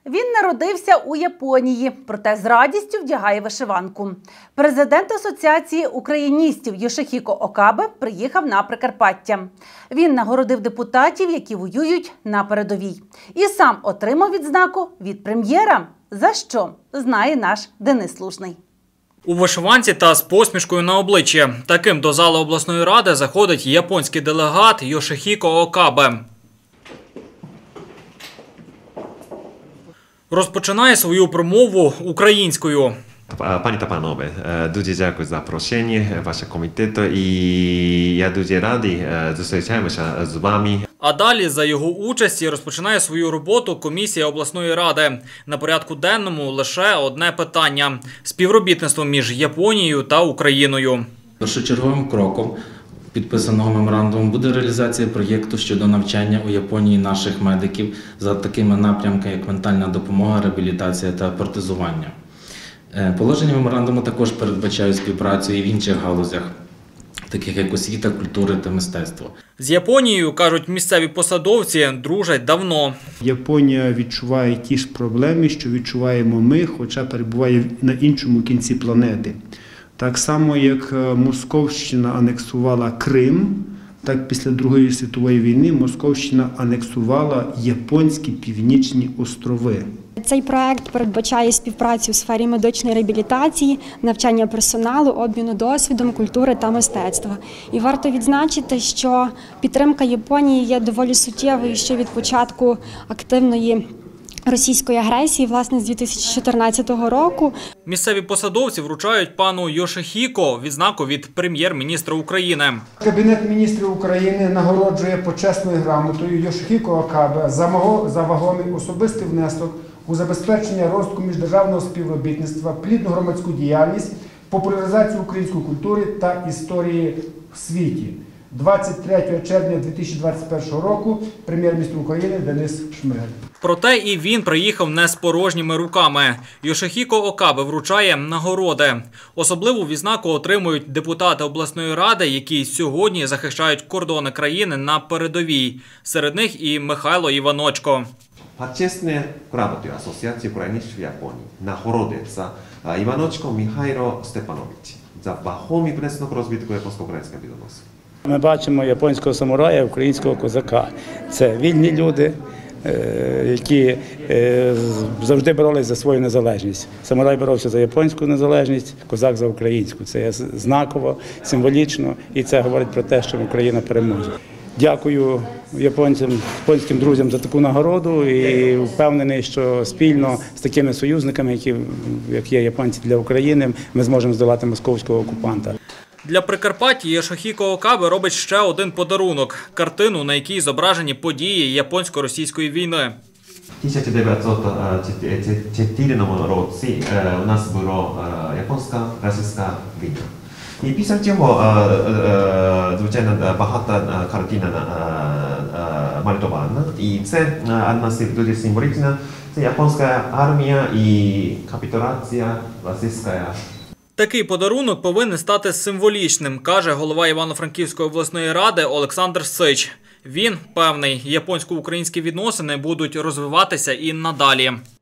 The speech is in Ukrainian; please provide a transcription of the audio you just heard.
Він народився у Японії, проте з радістю вдягає вишиванку. Президент Асоціації україністів Йошихіко Окабе приїхав на Прикарпаття. Він нагородив депутатів, які воюють на передовій. І сам отримав відзнаку від прем'єра. За що? Знає наш Денис Лужний. У вишиванці та з посмішкою на обличчі. Таким до зали обласної ради заходить японський делегат Йошихіко Окабе. Розпочинає свою промову українською. Пані та панове, дуже дякую за запрошення вашого комітету і я дуже радий зустрічаємося з вами. А далі за його участі розпочинає свою роботу комісія обласної ради. На порядку денному лише одне питання – співробітництво між Японією та Україною. Першочерговим кроком підписаного меморандуму буде реалізація проєкту щодо навчання у Японії наших медиків за такими напрямками, як ментальна допомога, реабілітація та протезування. Положення меморандуму також передбачають співпрацю і в інших галузях, таких як освіта, культура та мистецтво. З Японією, кажуть місцеві посадовці, дружать давно. Японія відчуває ті ж проблеми, що відчуваємо ми, хоча перебуває на іншому кінці планети. Так само, як Московщина анексувала Крим, так після Другої світової війни Московщина анексувала японські північні острови. Цей проект передбачає співпрацю у сфері медичної реабілітації, навчання персоналу, обміну досвідом, культури та мистецтва. І варто відзначити, що підтримка Японії є доволі суттєвою ще від початку активної російської агресії, власне, з 2014 року. Місцеві посадовці вручають пану Йошихіко відзнаку від прем'єр-міністра України. Кабінет міністрів України нагороджує почесною грамотою Йошихіко Окабе за вагомий особистий внесок у забезпечення розвитку міждержавного співробітництва, плідну громадську діяльність, популяризацію української культури та історії в світі. 23 червня 2021 року прем'єр-міністр України Денис Шмигаль. Проте і він приїхав не з порожніми руками. Йошихіко Окабе вручає нагороди. Особливу відзнаку отримують депутати обласної ради, які сьогодні захищають кордони країни на передовій. Серед них і Михайло Іваночко. Почесне грамотою Асоціації україністів Японії нагородиться Іваночко Михайло Степанович за вагомий внесок у розвитку японсько-українського відносин. Ми бачимо японського самурая, українського козака. Це вільні люди, які завжди боролись за свою незалежність. Самурай боровся за японську незалежність, козак за українську. Це є знаково, символічно, і це говорить про те, що Україна переможе. Дякую японським друзям за таку нагороду і впевнений, що спільно з такими союзниками, як є японці для України, ми зможемо здолати московського окупанта. Для Прикарпаття Йошихіко Окабе робить ще один подарунок – картину, на якій зображені події японсько-російської війни. У 1904 році у нас була японсько-російська війна. І після цього, звичайно, багата картина малювана. І це одна дуже символічна. Це японська армія і капітуляція російської. Такий подарунок повинен стати символічним, каже голова Івано-Франківської обласної ради Олександр Сич. Він певний, японсько-українські відносини будуть розвиватися і надалі.